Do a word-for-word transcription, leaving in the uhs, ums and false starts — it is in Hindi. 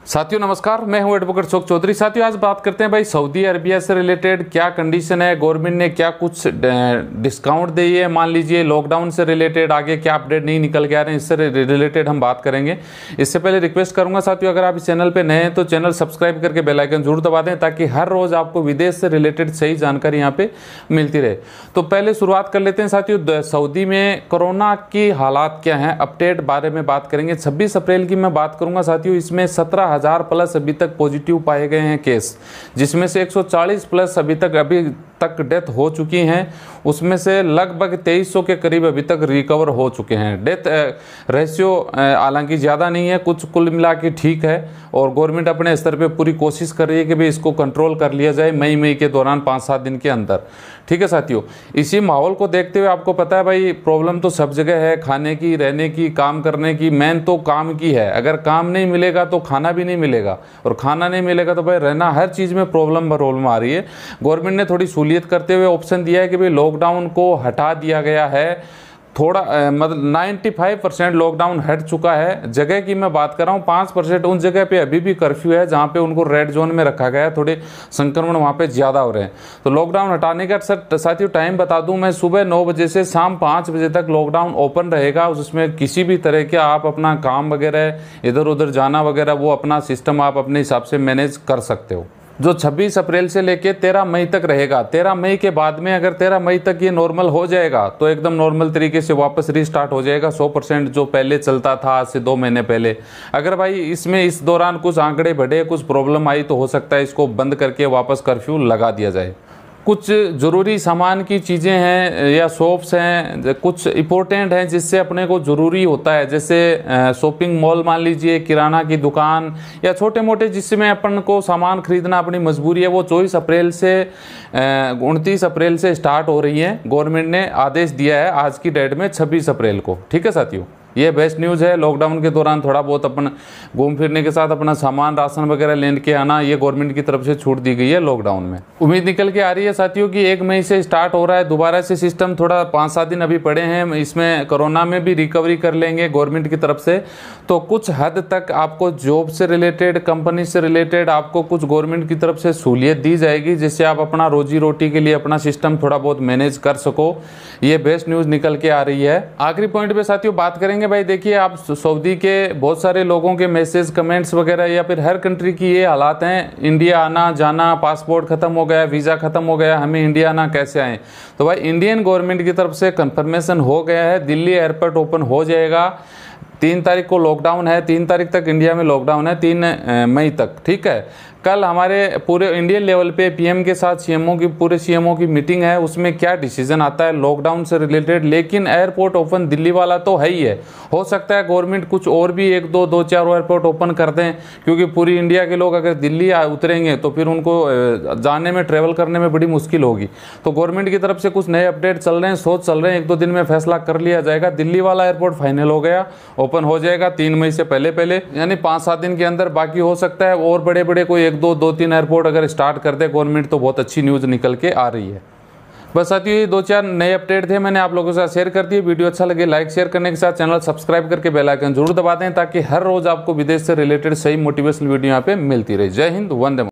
साथियों नमस्कार, मैं हूं एडवोकेट अशोक चौधरी। साथियों आज बात करते हैं भाई सऊदी अरबिया से रिलेटेड क्या कंडीशन है, गवर्नमेंट ने क्या कुछ डिस्काउंट दी है, मान लीजिए लॉकडाउन से रिलेटेड आगे क्या अपडेट नहीं निकल के आ रहे हैं, इससे रिलेटेड हम बात करेंगे। इससे पहले रिक्वेस्ट करूंगा साथियों, अगर आप इस चैनल पर नए हैं तो चैनल सब्सक्राइब करके बेल आइकन जरूर दबा दें ताकि हर रोज आपको विदेश से रिलेटेड सही जानकारी यहाँ पे मिलती रहे। तो पहले शुरुआत कर लेते हैं साथियों, सऊदी में कोरोना की हालात क्या हैं, अपडेट बारे में बात करेंगे। छब्बीस अप्रैल की मैं बात करूंगा साथियों, इसमें सत्रह हजार प्लस अभी तक पॉजिटिव पाए गए हैं केस, जिसमें से एक सौ चालीस प्लस अभी तक अभी तक डेथ हो चुकी हैं। उसमें से लगभग तेईस सौ के करीब अभी तक रिकवर हो चुके हैं। डेथ रेशियो हालांकि ज़्यादा नहीं है, कुछ कुल मिला के ठीक है, और गवर्नमेंट अपने स्तर पे पूरी कोशिश कर रही है कि भाई इसको कंट्रोल कर लिया जाए मई मई के दौरान पाँच सात दिन के अंदर। ठीक है साथियों, इसी माहौल को देखते हुए आपको पता है भाई प्रॉब्लम तो सब जगह है, खाने की, रहने की, काम करने की। मेन तो काम की है, अगर काम नहीं मिलेगा तो खाना भी नहीं मिलेगा, और खाना नहीं मिलेगा तो भाई रहना, हर चीज़ में प्रॉब्लम प्रॉब्लम आ रही है। गवर्नमेंट ने थोड़ी सहूलियत करते हुए ऑप्शन दिया है कि भाई लॉकडाउन को हटा दिया गया है। थोड़ा मतलब पचानवे परसेंट लॉकडाउन हट चुका है। जगह की मैं बात कर रहा हूँ, पाँच परसेंट उन जगह पे अभी भी कर्फ्यू है जहाँ पे उनको रेड जोन में रखा गया है, थोड़े संक्रमण वहाँ पे ज़्यादा हो रहे हैं। तो लॉकडाउन हटाने का सर साथियों टाइम बता दूँ मैं, सुबह नौ बजे से शाम पाँच बजे तक लॉकडाउन ओपन रहेगा। उसमें किसी भी तरह के आप अपना काम वगैरह, इधर उधर जाना वगैरह, वो अपना सिस्टम आप अपने हिसाब से मैनेज कर सकते हो। जो छब्बीस अप्रैल से लेके तेरह मई तक रहेगा। तेरह मई के बाद में अगर तेरह मई तक ये नॉर्मल हो जाएगा तो एकदम नॉर्मल तरीके से वापस रीस्टार्ट हो जाएगा। सौ परसेंट जो पहले चलता था आज से दो महीने पहले। अगर भाई इसमें इस दौरान कुछ आंकड़े बढ़े, कुछ प्रॉब्लम आई तो हो सकता है इसको बंद करके वापस कर्फ्यू लगा दिया जाए। कुछ ज़रूरी सामान की चीज़ें हैं या शॉप्स हैं, कुछ इम्पोर्टेंट हैं जिससे अपने को ज़रूरी होता है, जैसे शॉपिंग मॉल मान लीजिए, किराना की दुकान या छोटे मोटे जिसमें अपन को सामान खरीदना अपनी मजबूरी है, वो चौबीस अप्रैल से उनतीस अप्रैल से स्टार्ट हो रही है। गवर्नमेंट ने आदेश दिया है आज की डेट में छब्बीस अप्रैल को। ठीक है साथियों, ये बेस्ट न्यूज़ है। लॉकडाउन के दौरान थोड़ा बहुत अपन घूम फिरने के साथ अपना सामान राशन वगैरह लेने के आना, ये गवर्नमेंट की तरफ से छूट दी गई है लॉकडाउन में। उम्मीद निकल के आ रही है साथियों कि एक मई से स्टार्ट हो रहा है दोबारा से सिस्टम। थोड़ा पाँच सात दिन अभी पड़े हैं, इसमें कोरोना में भी रिकवरी कर लेंगे गवर्नमेंट की तरफ से। तो कुछ हद तक आपको जॉब से रिलेटेड, कंपनी से रिलेटेड आपको कुछ गवर्नमेंट की तरफ से सहूलियत दी जाएगी, जिससे आप अपना रोजी रोटी के लिए अपना सिस्टम थोड़ा बहुत मैनेज कर सको। ये बेस्ट न्यूज़ निकल के आ रही है। आखिरी पॉइंट पे साथियों बात करेंगे भाई, देखिए आप सऊदी के बहुत सारे लोगों के मैसेज, कमेंट्स वगैरह, या फिर हर कंट्री की ये हालात हैं, इंडिया आना जाना, पासपोर्ट खत्म हो गया, वीज़ा खत्म हो गया, हमें इंडिया आना कैसे आए। तो भाई इंडियन गवर्नमेंट की तरफ से कंफर्मेशन हो गया है, दिल्ली एयरपोर्ट ओपन हो जाएगा। तीन तारीख को लॉकडाउन है, तीन तारीख तक इंडिया में लॉकडाउन है, तीन मई तक। ठीक है, कल हमारे पूरे इंडियन लेवल पे पीएम के साथ सीएमओ की, पूरे सीएमओ की मीटिंग है, उसमें क्या डिसीजन आता है लॉकडाउन से रिलेटेड। लेकिन एयरपोर्ट ओपन दिल्ली वाला तो है ही है, हो सकता है गवर्नमेंट कुछ और भी एक दो दो चार एयरपोर्ट ओपन कर दें, क्योंकि पूरी इंडिया के लोग अगर दिल्ली उतरेंगे तो फिर उनको जाने में, ट्रेवल करने में बड़ी मुश्किल होगी। तो गवर्नमेंट की तरफ से कुछ नए अपडेट चल रहे हैं, सोच चल रहे हैं, एक दो दिन में फैसला कर लिया जाएगा। दिल्ली वाला एयरपोर्ट फाइनल हो गया, ओपन हो जाएगा तीन मई से पहले पहले, यानी पाँच सात दिन के अंदर। बाकी हो सकता है और बड़े बड़े कोई एक दो दो तीन एयरपोर्ट अगर स्टार्ट कर दे गवर्नमेंट, तो बहुत अच्छी न्यूज़ निकल के आ रही है। बस साथियों ये दो चार नए अपडेट थे, मैंने आप लोगों के साथ शेयर कर दिए। वीडियो अच्छा लगे लाइक शेयर करने के साथ चैनल सब्सक्राइब करके बेल आइकन जरूर दबा दें ताकि हर रोज आपको विदेश से रिलेटेड सही मोटिवेशनल वीडियो यहाँ पे मिलती रहे। जय हिंद, वंदे मातरम।